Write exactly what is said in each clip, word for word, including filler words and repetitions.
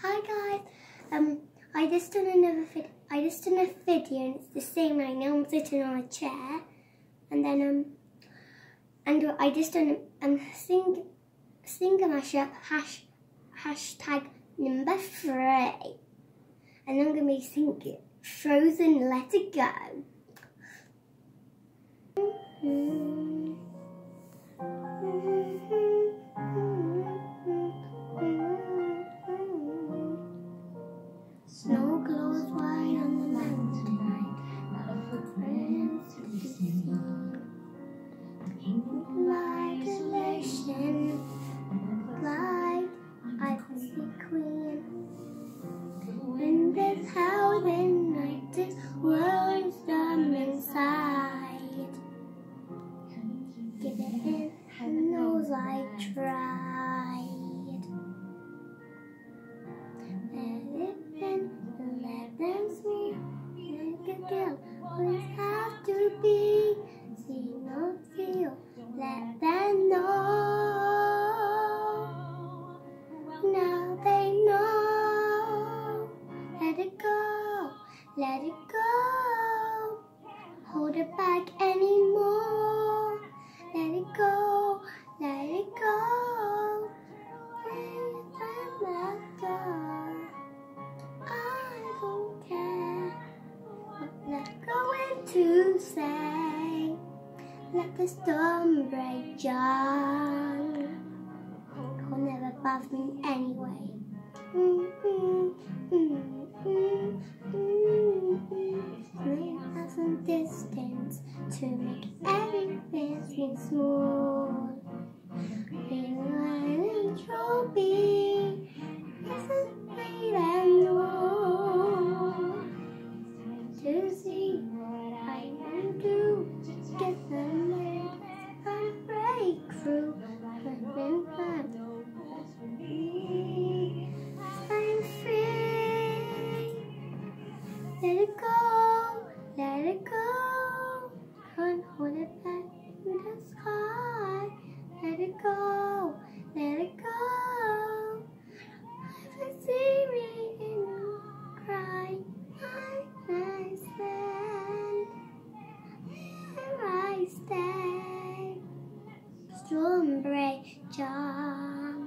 Hi guys, um, I just done another vid. I just done a video and it's the same right now. I'm sitting on a chair, and then um, and I just done um sing sing a mashup hash hashtag number three, and I'm gonna be singing Frozen Let It Go. Mm-hmm. Snow glows white on the mountain tonight, not a footprint to be seen. Pink light elation, light, I can see queen. The wind is howling, night is world storm inside. Give it in, and knows I tried. Let it in, let them see. Make a girl, always have to be. See, not feel, let them know. Now they know. Let it go, let it go. Hold it back anymore. Let it go, let it go. Let it go. I don't care what they're going to say. Let the storm rage on. It'll never bother me anyway. Mm-hmm, mm-hmm, mm-hmm. May have some distance to make everything seem smooth. Feeling like trophy isn't great and more. To see what I can do, get the legs and breakthrough. I've been fun. I'm free. Let it go, let it go. Can't hold it back in the sky. Let it go, let it go. Never see me cry. I stand, here I stay. Strawberry jam.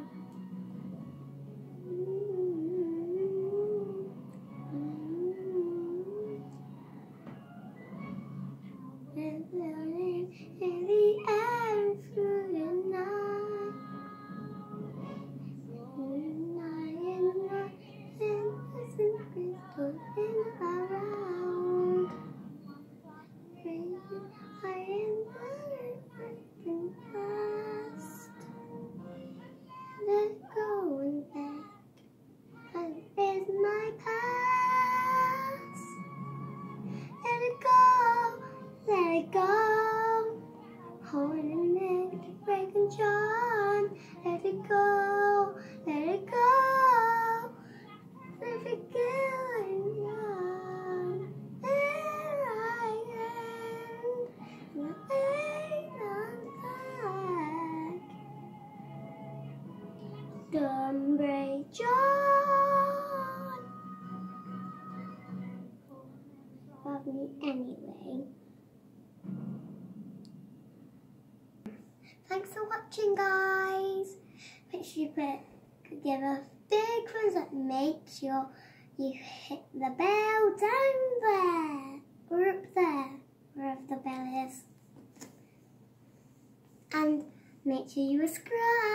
In the air through the night, in the night, in the night, in the secret floating around. I am the past. Let go and back, and is my past. Let it go, let it go. Holding it, breaking John. Let it go, let it go. Let it go and run. There I am, and I ain't on back. Don't break John. Love me anyway. Thanks for watching, guys. Make sure you put, give a big thumbs up. Make sure you hit the bell down there, or up there, wherever the bell is. And make sure you subscribe.